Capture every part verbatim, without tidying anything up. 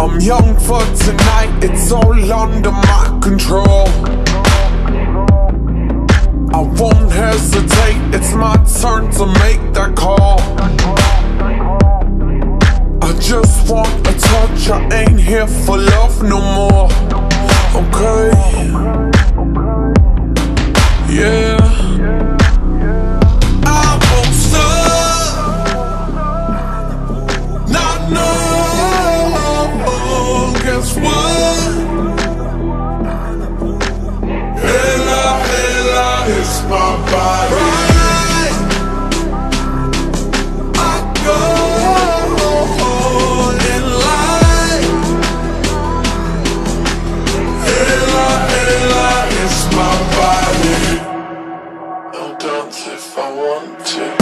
I'm young for tonight, it's all under my control. I won't hesitate, it's my turn to make that call. I just want a touch, I ain't here for love no more. Okay, yeah, I won't stop, not no. Guess what? Hella, hella, it's my body. Right. I go in line. Hella, hella, it's my body. I'll dance if I want to.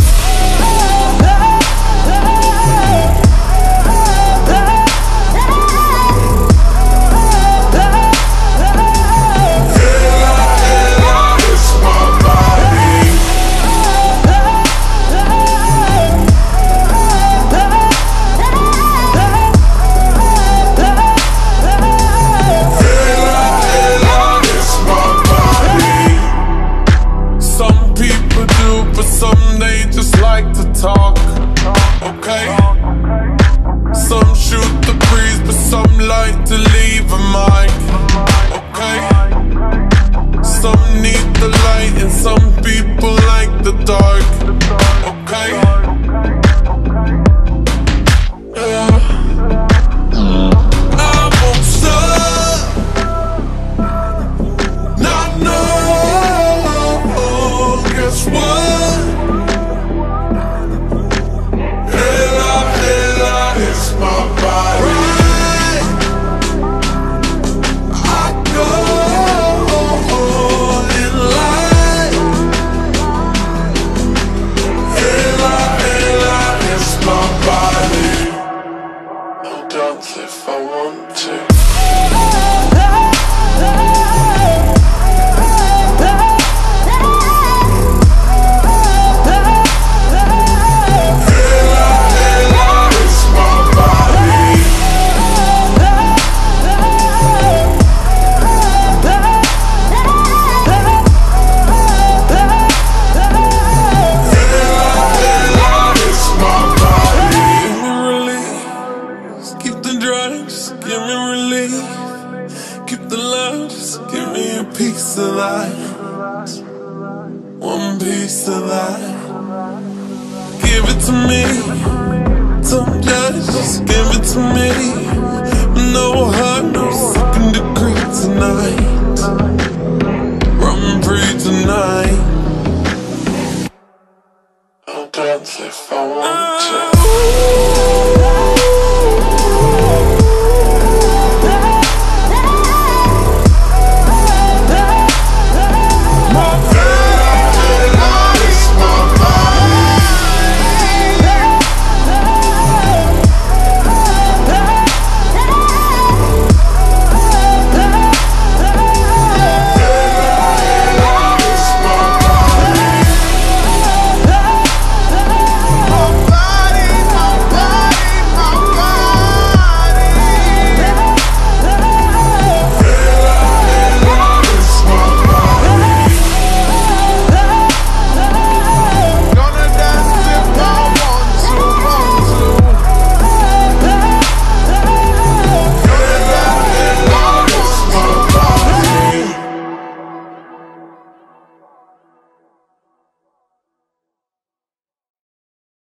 Talk, okay. Some shoot the breeze, but some like to leave a mark, okay. Some need the light and some people like the dark, okay. Yeah. I won't stop, not no. Guess what? If I want to. Give me relief, keep the love, just give me a piece of life, one piece of life. Give it to me, don't judge, just give it to me.